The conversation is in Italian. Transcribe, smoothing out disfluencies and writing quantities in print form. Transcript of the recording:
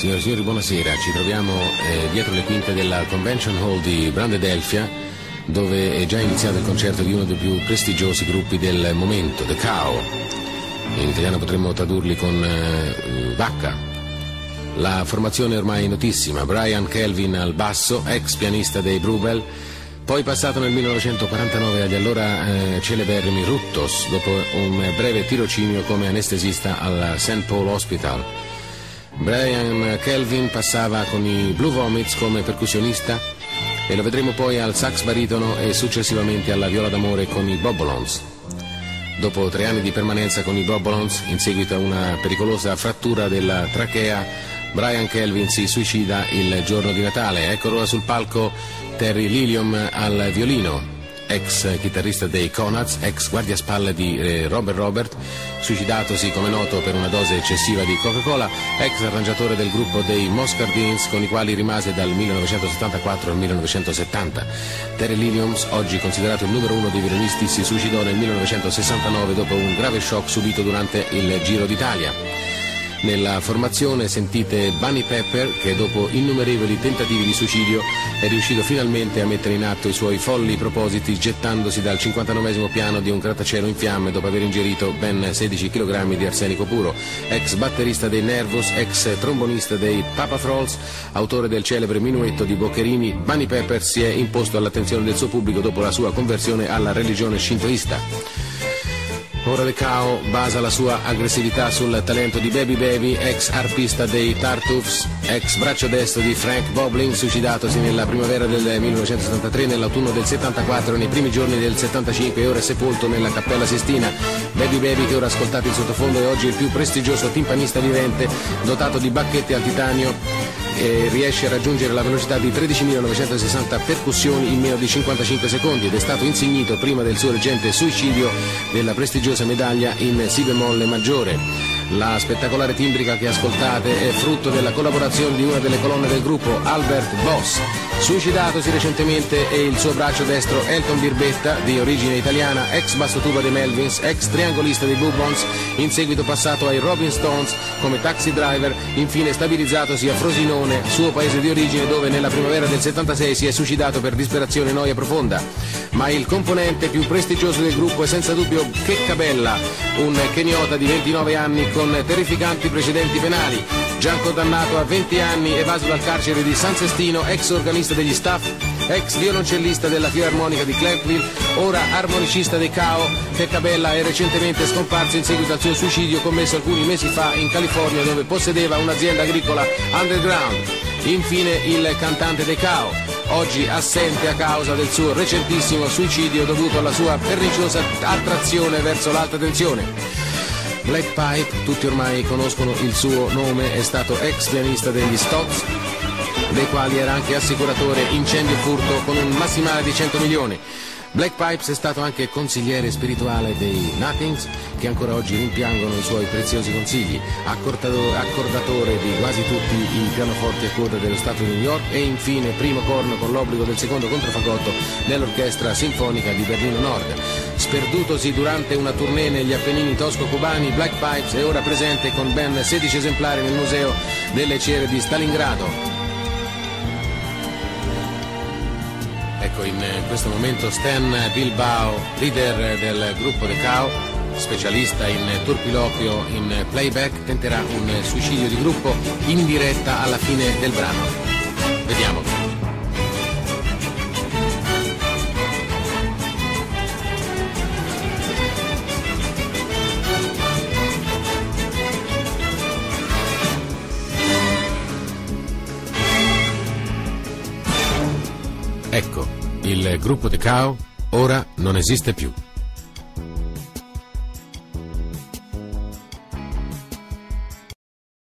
Signore e signori, buonasera. Ci troviamo dietro le quinte della Convention Hall di Brandedelfia, dove è già iniziato il concerto di uno dei più prestigiosi gruppi del momento, The Cow. In italiano potremmo tradurli con Vacca. La formazione è ormai notissima: Brian Kelvin al basso, ex pianista dei Brubel, poi passato nel 1949 agli allora celeberrimi Ruttos, dopo un breve tirocinio come anestesista al St. Paul Hospital. Brian Kelvin passava con i Blue Vomits come percussionista e lo vedremo poi al sax baritono e successivamente alla viola d'amore con i Bobolons. Dopo 3 anni di permanenza con i Bobolons, in seguito a una pericolosa frattura della trachea, Brian Kelvin si suicida il giorno di Natale. Eccolo ora sul palco Terry Lilium al violino, ex chitarrista dei Conads, ex guardiaspalle di Robert, suicidatosi come noto per una dose eccessiva di Coca-Cola, ex arrangiatore del gruppo dei Moscardins, con i quali rimase dal 1974 al 1970. Terry Liliums, oggi considerato il numero 1 dei violinisti, si suicidò nel 1969 dopo un grave shock subito durante il Giro d'Italia. Nella formazione sentite Bunny Pepper, che dopo innumerevoli tentativi di suicidio è riuscito finalmente a mettere in atto i suoi folli propositi, gettandosi dal 59esimo piano di un grattacielo in fiamme dopo aver ingerito ben 16 kg di arsenico puro. Ex batterista dei Nervous, ex trombonista dei Papa Trolls, autore del celebre minuetto di Boccherini, Bunny Pepper si è imposto all'attenzione del suo pubblico dopo la sua conversione alla religione shintoista. Ora The Cow basa la sua aggressività sul talento di Baby Baby, ex arpista dei Tartuffes, ex braccio destro di Frank Boblin, suicidatosi nella primavera del 1973, nell'autunno del 74 e nei primi giorni del 75 e ora è sepolto nella Cappella Sistina. Baby Baby, che ora ascoltate in sottofondo, è oggi il più prestigioso timpanista vivente, dotato di bacchette al titanio, e riesce a raggiungere la velocità di 13.960 percussioni in meno di 55 secondi ed è stato insignito prima del suo recente suicidio della prestigiosa medaglia in si bemolle maggiore. La spettacolare timbrica che ascoltate è frutto della collaborazione di una delle colonne del gruppo, Albert Boss. Suicidatosi recentemente è il suo braccio destro Elton Birbetta, di origine italiana, ex bassotuba dei Melvins, ex triangolista dei Boobons, in seguito passato ai Rolling Stones come taxi driver, infine stabilizzatosi a Frosinone, suo paese di origine, dove nella primavera del 76 si è suicidato per disperazione e noia profonda. Ma il componente più prestigioso del gruppo è senza dubbio Checca Bella, un keniota di 29 anni con terrificanti precedenti penali, già condannato a 20 anni, evaso dal carcere di San Sestino, ex organista degli Staff, ex violoncellista della Filarmonica di Clarkville, ora armonicista dei Cow. Checca Bella è recentemente scomparso in seguito al suo suicidio commesso alcuni mesi fa in California, dove possedeva un'azienda agricola underground. Infine il cantante dei Cow, oggi assente a causa del suo recentissimo suicidio dovuto alla sua perniciosa attrazione verso l'alta tensione. Black Pipe, tutti ormai conoscono il suo nome, è stato ex pianista degli Stocks, dei quali era anche assicuratore incendio e furto con un massimale di 100 milioni. Black Pipes è stato anche consigliere spirituale dei Nothings, che ancora oggi rimpiangono i suoi preziosi consigli, accordatore di quasi tutti i pianoforti a coda dello Stato di New York e infine primo corno con l'obbligo del secondo controfagotto nell'Orchestra Sinfonica di Berlino Nord. Sperdutosi durante una tournée negli Appennini tosco-cubani, Black Pipes è ora presente con ben 16 esemplari nel Museo delle Cere di Stalingrado. Ecco, in questo momento Stan Bilbao, leader del gruppo The Cow, specialista in turpiloquio in playback, tenterà un suicidio di gruppo in diretta alla fine del brano. Vediamo. Ecco, il gruppo The Cow ora non esiste più.